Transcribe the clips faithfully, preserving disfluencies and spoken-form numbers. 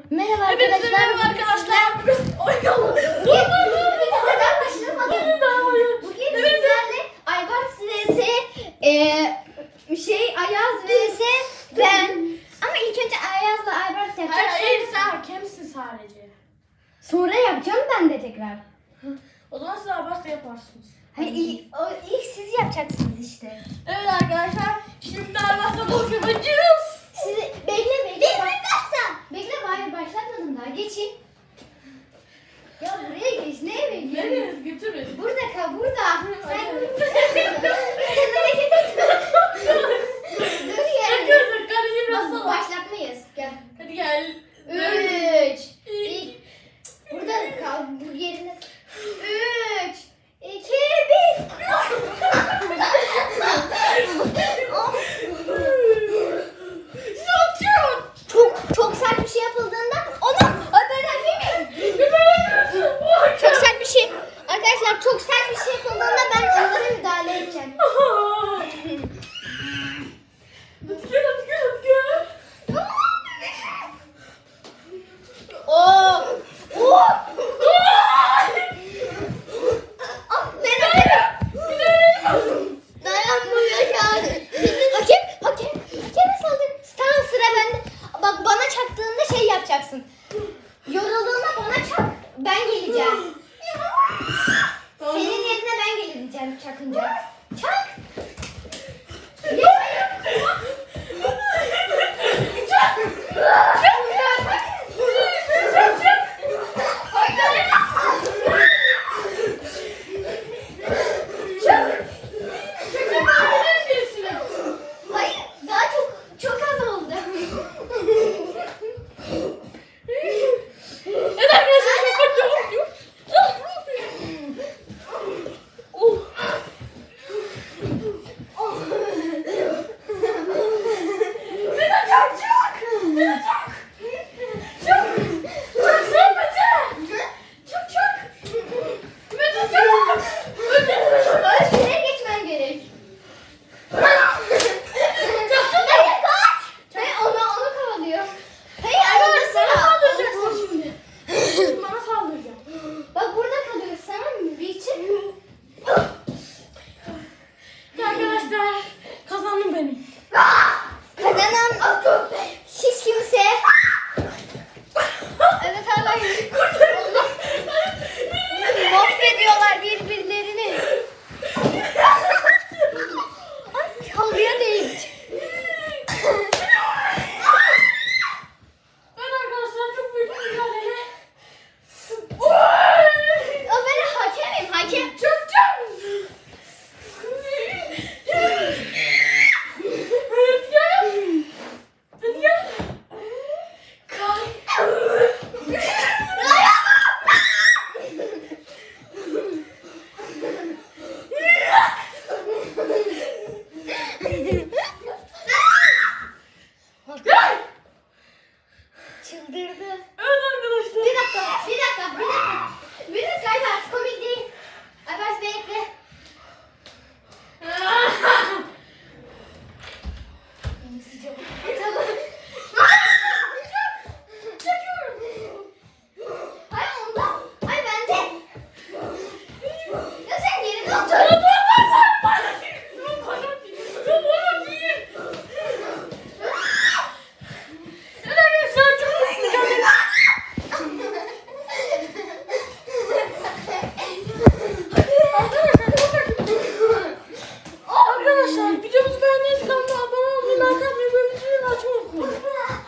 Merhaba arkadaşlar. Merhaba arkadaşlar. Bugün neden başlamadım? Bugün sizlerle Aybars vs şey Ayaz vs ben. Ama ilk önce Ayaz'la Aybars yapacağız. Hayır hayır sen hakemsin sadece. Sonra yapacağım ben de tekrar. O zaman siz aybars da yaparsınız. Hayır ilk, o, ilk siz yapacaksınız işte. Evet arkadaşlar. Şimdi aybarsla boş yapacağız. Sizi bekle bekle. Bekle başla. Bekle hayır başlatmadım daha geçin. Ya buraya geç neye bekliyorsun? Nereye götür beni? Burada kal burada. Sen Hayır. sen hareket etme. Dur ya. Arkadaşlar kardeşim biraz Bak, salak. başlatmayız. Gel. Hadi gel. Üç. İki. Burada kal. Bu yerine. Üç. İki. Bir. Çok çok sert bir şey yapıldığında onu Ay, ben yapayım. Çok sert bir şey. Arkadaşlar çok sert bir şey yapıldığında ben onlara müdahale edeceğim. Hadi gel hadi gel hadi gel. Oo! Oo! Ah, ben hakem. Dayanmıyor yani. Hakem, hakem, hakeme saldır. Tamam sıra bende. Bak bana çaktığında şey yapacaksın. Yorulduğunda bana çak, ben geleceğim. Senin yerine ben geleceğim çakınca. Çak. Hayır, daha çok çok az oldu. Evet arkadaşlar çok kötü. Şuraya geçmen gerek. Hayır kaç. Hayır onu onu kovalıyor. Hayır arada Bana sıra. saldıracaksın şimdi. Şimdi bana saldıracaksın. Bak burada kalıyoruz tamam mı? Bir çık. Arkadaşlar kazandım benim. Kazanan hiç kimse. Evet Allah. Mahvediyorlar birbirlerini. Ay halıya değdik. Ben arkadaşlar çok büyük bir mücadele. O ben hakemim hakem. Çok çok. Hadi gel. Hadi gel. Kay. Çıldırdı. Evet arkadaşlar. Bir dakika, bir dakika, bir dakika. Bir dakika Aybars, komik değil. Aybars bekle. Tamam. Hayır ondan. Hayır bende. Ya sen yerine otur. Arkadaşlar videomuzu beğendiyseniz kanalıma abone olmayı, like atmayı ve bildirimleri açmayı unutmayın.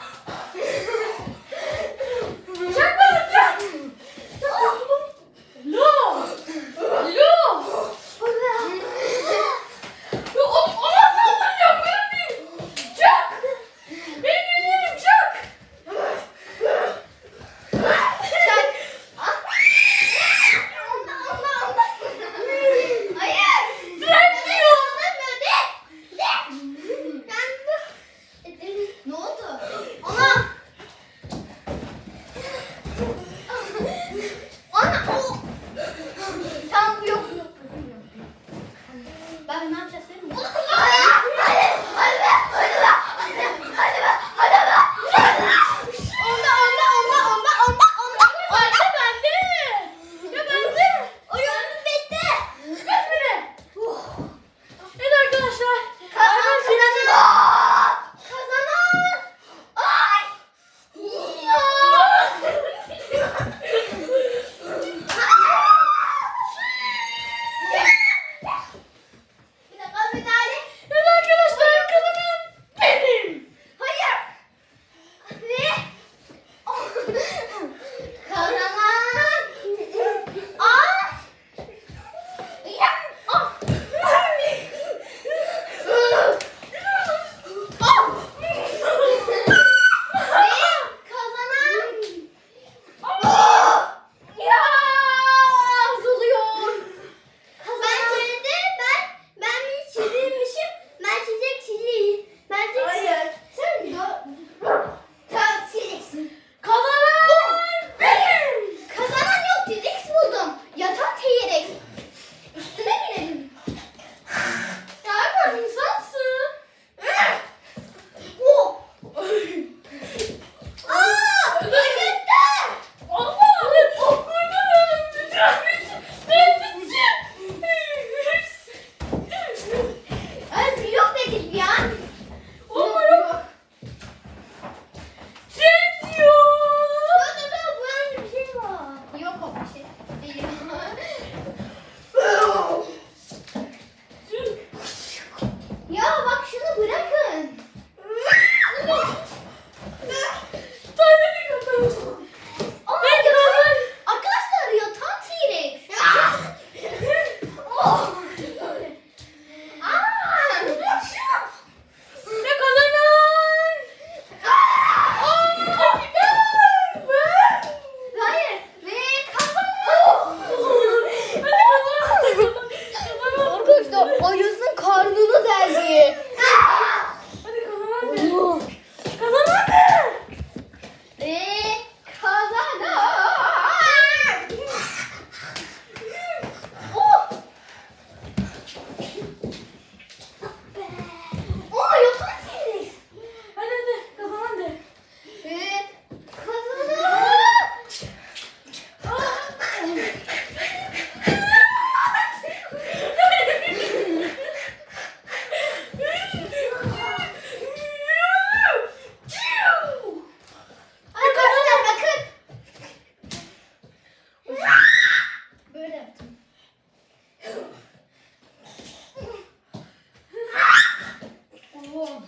Çak bana çak. Lo. Lo. Ya o ona saldıracağım ben değil. Çak. Benim ellerim çak. Çak. Ah. Ondan, ondan, ondan. Hayır. Tren diyor. Anlamıyor de. De. Ben de. Ne oldu? Ana. Ana o. Tamam bu yok bu yok. Bu yok. Ben ne yapacağız değil mi? Hadi hadi hadi hadi hadi hadi hadi hadi. Onda onda onda Ve kazanan. Oh! Oh, yoksa seni. Hadi hadi kazanan de. Ve kazanan. Arkadaşlar bakın. Böyle yaptım. Oh.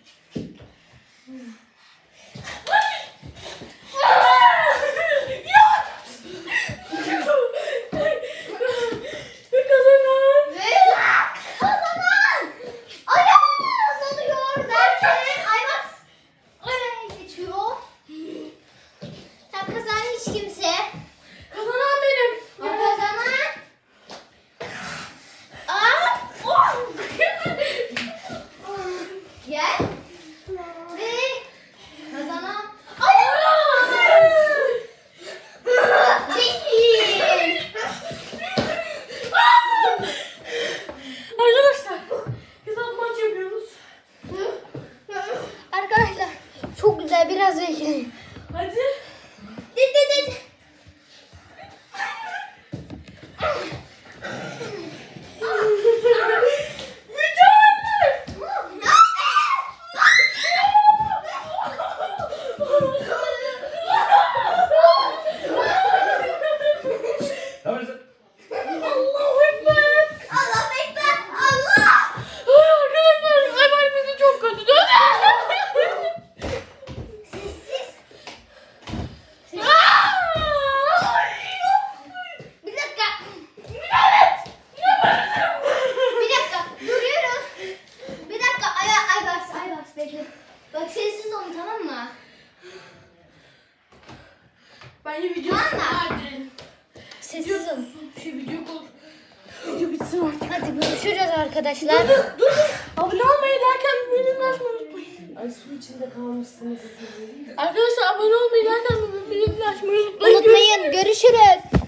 Kazanan. Ve kazanan Ayaz oluyor derken Ayaz oraya geçiyor. Tam kazanan hiç kimse. Kazanan benim. O kazanan. Aa, oh. Gel. Ve kazanan Ayaz. Değil. Arkadaşlar kızal maç yapıyoruz. Arkadaşlar çok güzel, biraz bekleyin. Hadi. Dit dit dit. Ne yapıyorsun? Allahu Ekber. Allah bekler. Allah. Ay arkadaşlar Aybar bizi çok kötü dövdü. Sessiz. Bir dakika. Bir dakika. Duruyoruz. Bir dakika. Ay Aybars, Aybars bekle. Bak sessiz olun, tamam mı? Bence video bitsin. Sessiz olun. Şu video kol. Video bitsin artık. Hadi görüşürüz arkadaşlar. Dur. Abone olmayı, like atmayı, bildirim açmayı unutmayın. Ay su içinde kalmışsınız. Arkadaşlar abone olmayı, like atmayı, bildirim açmayı unutmayın. Unutmayın. Görüşürüz.